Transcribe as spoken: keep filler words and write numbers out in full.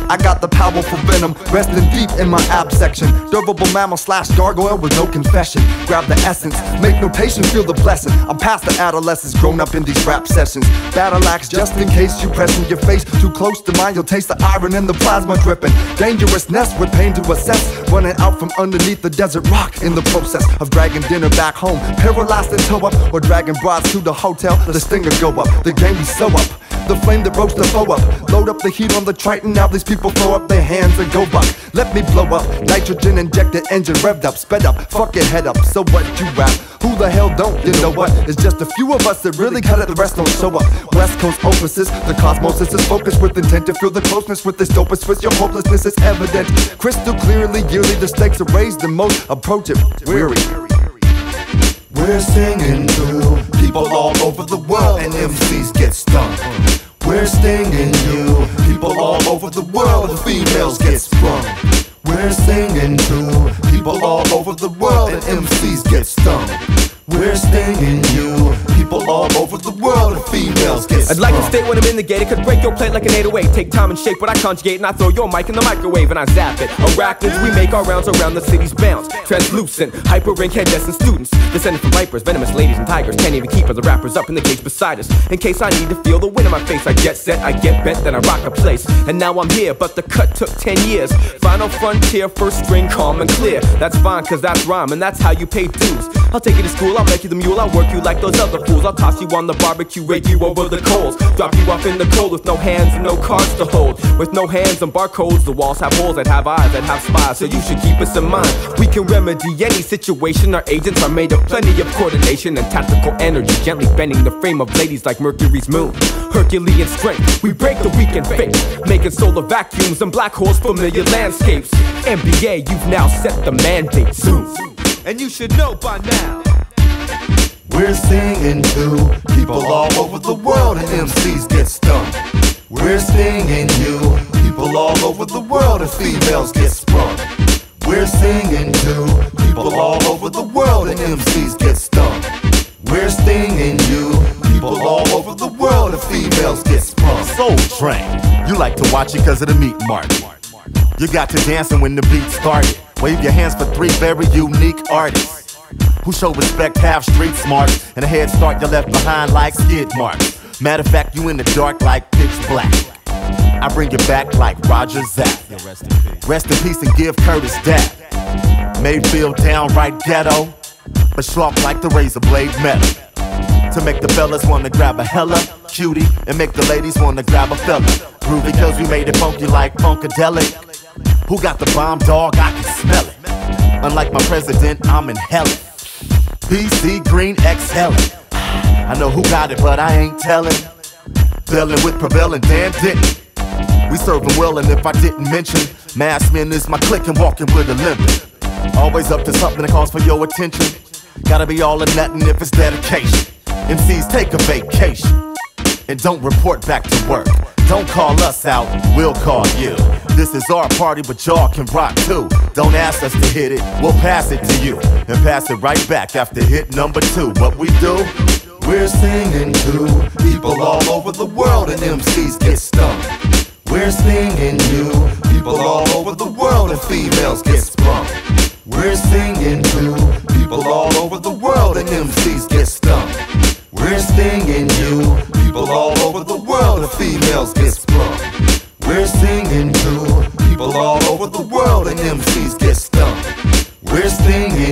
I got the powerful venom resting deep in my ab section. Durable mammal slash gargoyle with no confession. Grab the essence, make notation, feel the blessing. I'm past the adolescence, grown up in these rap sessions. Battle axe just in case you pressing your face too close to mine. You'll taste the iron and the plasma dripping. Dangerousness with pain to assess. Running out from underneath the desert rock in the process of dragging dinner back home. Paralyzed and toe up, or dragging brides to the hotel. The stinger go up, the game we sew up. The flame that roast the foe up. Load up the heat on the Triton. Now these people throw up their hands and go buck. Let me blow up. Nitrogen injected engine revved up, sped up, fuck your head up. So what you rap? Who the hell don't? You know what? It's just a few of us that really cut it, the rest don't show up. West Coast opuses, the cosmos is focused with intent to feel the closeness with this dopest twist. Your hopelessness is evident. Crystal clearly, yearly the stakes are raised and most approach it weary. We're singing to people all over the world, and M Cs get stung. We're stinging you, people all over the world, and females get sprung. We're singing to people all over the world, and M Cs get stung. We're stinging you, people all over the world, and females get sprung. I'd like to state when I'm in the gate, it could break your plate like an eight oh eight. Take time and shape what I conjugate, and I throw your mic in the microwave and I zap it. Arachnids, we make our rounds around the city's bounds. Translucent, hyper-incandescent students, descended from vipers, venomous ladies and tigers. Can't even keep other rappers up in the cage beside us. In case I need to feel the wind in my face, I get set, I get bent, then I rock a place. And now I'm here, but the cut took ten years. Final frontier, first string, calm and clear. That's fine, cause that's rhyme, and that's how you pay dues. I'll take you to school, I'll make you the mule, I'll work you like those other fools. I'll toss you on the barbecue, rake you over the coals. Drop you off in the cold with no hands and no cards to hold. With no hands and barcodes, the walls have holes that have eyes, that have spies. So you should keep us in mind. We can remedy any situation. Our agents are made of plenty of coordination and tactical energy, gently bending the frame of ladies like Mercury's moon. Herculean strength, we break the weak and fake, making solar vacuums and black holes familiar landscapes. N B A, you've now set the mandate soon, and you should know by now. We're singing to people all over the world, and M Cs get stung. We're stinging you, people all over the world, and females get sprung. We're singing to people all over the world, and M Cs get stung. We're stinging you, people all over the world, and females get sprung. Soul Train, you like to watch it cause of the meat market. You got to dancing when the beat started. Wave your hands for three very unique artists who show respect, have street smarts, and a head start you left behind like skid marks. Matter of fact, you in the dark like pitch black. I bring you back like Roger Zapp. Rest in peace and give Curtis that. May feel downright ghetto, but sharp like the razor blade metal. To make the fellas wanna grab a hella cutie, and make the ladies wanna grab a fella. Groovy cause we made it funky like Funkadelic. Who got the bomb, dog? I can smell it. Unlike my president, I'm in hell. P C Green exhaling. I know who got it, but I ain't telling. Dealing with prevailing Dan didn't. We serving well, and if I didn't mention, Mass Men is my clique and walking with a limp. Always up to something that calls for your attention. Gotta be all or nothing if it's dedication. M Cs take a vacation and don't report back to work. Don't call us out, we'll call you. This is our party, but y'all can rock too. Don't ask us to hit it, we'll pass it to you, and pass it right back after hit number two. What we do? We're singing to people all over the world, and M Cs get stung. We're singing you, people all over the world, and females get sprung. We're singing to people all over the world, and M Cs get stung. We're stinging you, people all over the world, and females get sprung. We're singing to people all over the world, and M Cs get stung. We're stinging